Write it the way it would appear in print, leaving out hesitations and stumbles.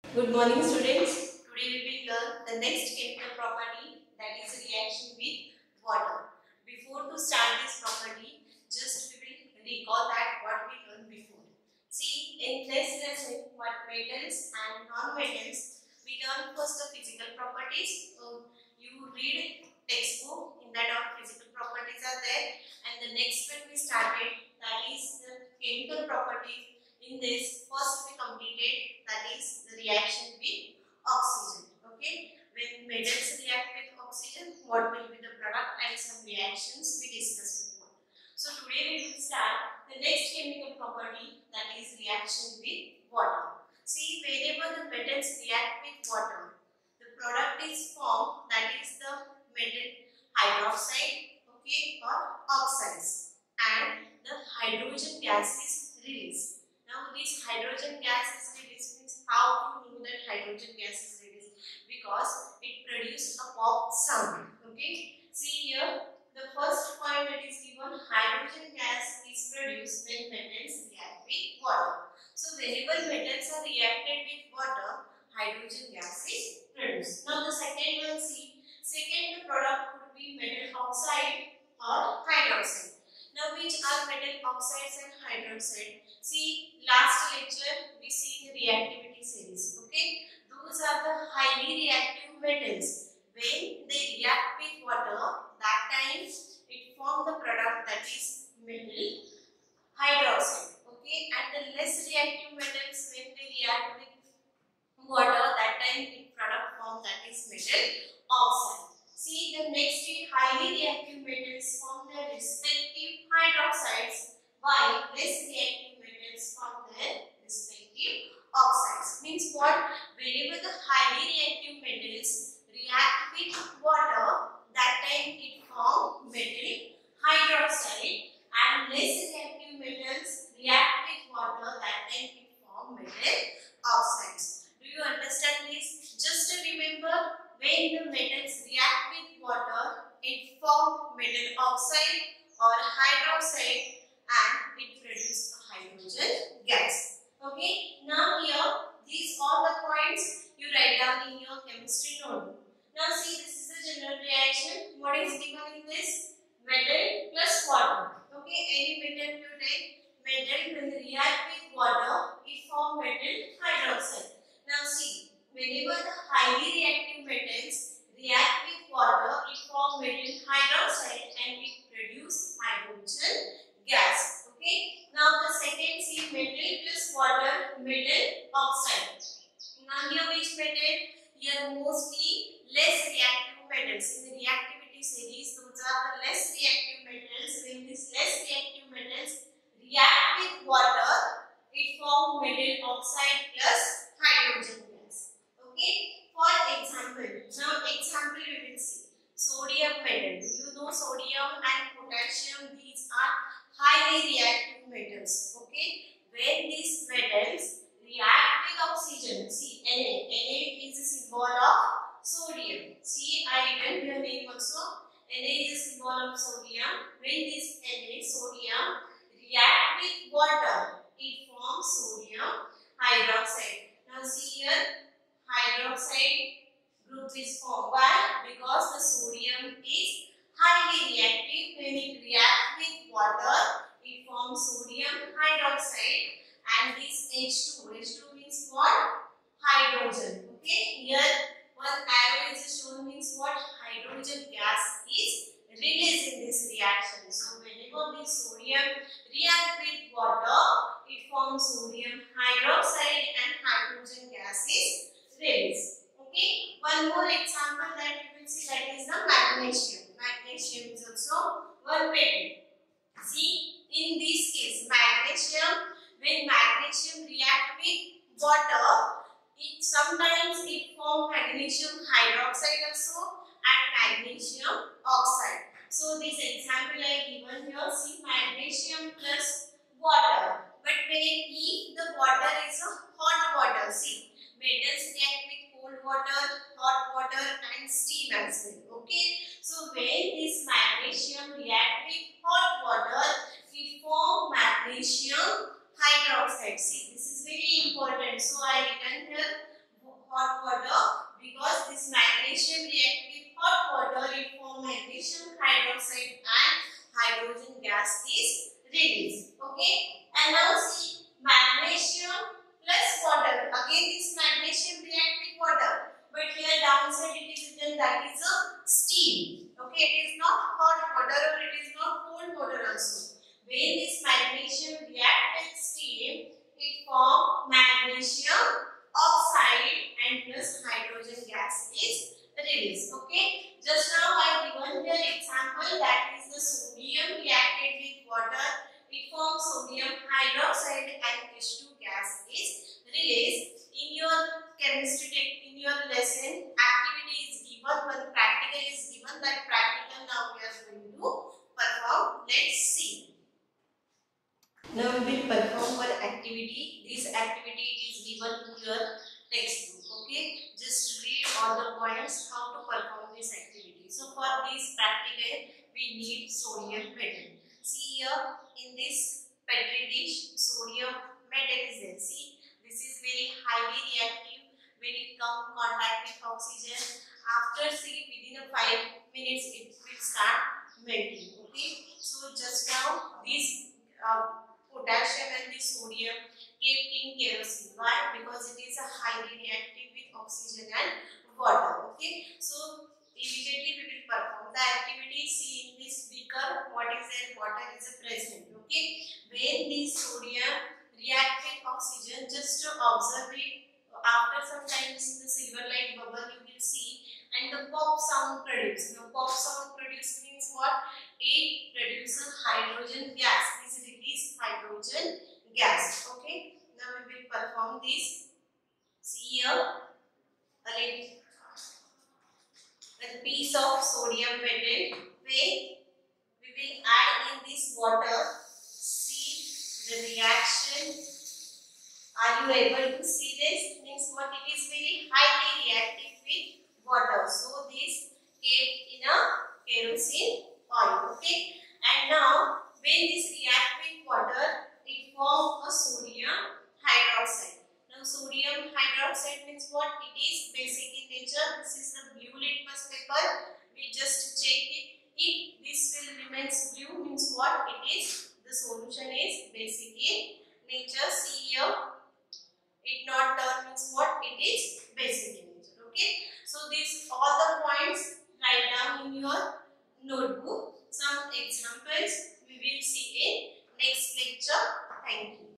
Good morning, students. Today we will learn the next chemical property, that is reaction with water. Before to start this property, just we will recall that what we learned before. See, in this lesson, what metals and non-metals, we learn first the physical properties. You read textbook, in that our physical properties are there, and the next one we started, that is the chemical properties. In this, first we completed, that is the reaction with oxygen. Okay, when metals react with oxygen, what will be the product, and some reactions we discussed before. So today we will start the next chemical property, that is reaction with water. See, whenever the metals react with water, the product is formed, that is the metal hydroxide, okay, or oxides, and the hydrogen gas is released. Now this hydrogen gas is released means how to know that hydrogen gas is released? Because it produces a pop sound. Okay. See here, the first point that is given, hydrogen gas is produced when metals react with water. So whenever metals are reacted with water, hydrogen gas is produced. Now the second one, see, second product could be metal oxide or hydroxide. Now which are metal oxides and hydroxide? See, last lecture we see the reactivity series. Okay, those are the highly reactive metals. When they react with water, that time it form the product, that is metal hydroxide. Okay, and the less reactive metals, when they react with water, that time it product form, that is metal oxide. See, the next highly reactive metals form their respective hydroxides, while less reactive metals form their respective oxides. Means what? Whenever the highly reactive metals react with water, that time it form metal hydroxide, and less reactive metals react with water, that time it form metal oxides. Do you understand this? Just remember, when the metals react with water, it forms metal oxide or hydroxide, and it produces hydrogen gas. Okay. Now here, these all the points you write down in your chemistry notebook. Now see, this is the general reaction. What is given in this? Metal plus water. Okay. Any metal you take, metal will react with water, it forms metal hydroxide. Now see, whenever the highly reactive metals react with water, it forms metal hydroxide and it produces hydrogen gas. Okay. Now the second, see, metal plus water, metal oxide. Now here which metal? Here mostly less reactive metals. In the reactivity series, those are the less reactive metals. When these less reactive metals react with water, it forms metal oxide plus hydrogen gas. Okay. For example, now example we will see. Sodium metal. You know sodium and potassium, these are highly reactive metals. Okay. When these metals react with oxygen, see Na. Na is a symbol of sodium. See, I written your name also. Na is a symbol of sodium. When this Na, sodium, react with water, it forms sodium hydroxide. Now see here, hydroxide group is formed. Why? Because the sodium is highly reactive. When it reacts with water, it forms sodium hydroxide, and this H2. H2 means what? Hydrogen. Okay. Here one arrow is shown, means what? Hydrogen gas is released in this reaction. So whenever this sodium react with water, it forms sodium hydroxide and hydrogen gas is released. Okay. One more example that you will see, that is the magnesium. Magnesium is also one metal. See, in this case, magnesium, when magnesium react with water, it sometimes it forms magnesium hydroxide also and magnesium oxide. So this example I given here, see, magnesium plus water. But when if the water is a hot water, see, metals react with cold water, hot water and steam as well. Okay. So when this magnesium react with hot water, it forms magnesium hydroxide. See, this is very important. So I written here hot water, because this magnesium react with hot water, it form magnesium hydroxide and hydrogen gas is released. Okay, and now see magnesium plus water. Again this magnesium react with water, but here downside it is written that is a steam. Okay, it is not hot water or it is not cold water also. When this magnesium react with steam, it form magnesium oxide and plus hydrogen gas is released. Okay, just now I given here example, that is the sodium reacted with water, it forms sodium hydroxide and H2 gas is released. In your chemistry, in your lesson, activity is given, one practical is given. That practical now we are going to perform. Let's see. Now we will perform one activity. This activity is given to your textbook. Okay, just read all the points how to perform this activity. So for this practical, we need sodium metal. See here in this petri dish, sodium metal is there. See, this is very highly reactive. When it come contact with oxygen, after see within a 5 minutes it will start melting. Okay, so just now this potassium and the sodium kept in kerosene. Why? Because it is a highly reactive with oxygen and water. Okay, so immediately we will perform the activity. See in this beaker, what is there? Water is present. Okay, when this sodium react with oxygen, just to observe it. After some time, this is the silver like bubble you will see, and the pop sound produced. Now pop sound produced means what? It produces hydrogen gas. This release hydrogen gas. Okay, now we will perform this. See here a piece of sodium metal, where we will add in this water. See the reaction. Are you able to see this? Means what? It is very highly reactive with water. So this kept in a kerosene oil. Okay, and now when this react with water, it forms a sodium hydroxide. Now sodium hydroxide means what? It is basic in nature. This is the blue litmus paper. We just check it. If this will remains blue, means what? It is the solution is basic in nature. See here, it not turn means what? It is basic in nature. Okay, so these all the points write down in your notebook. Some examples we will see in next lecture. Thank you.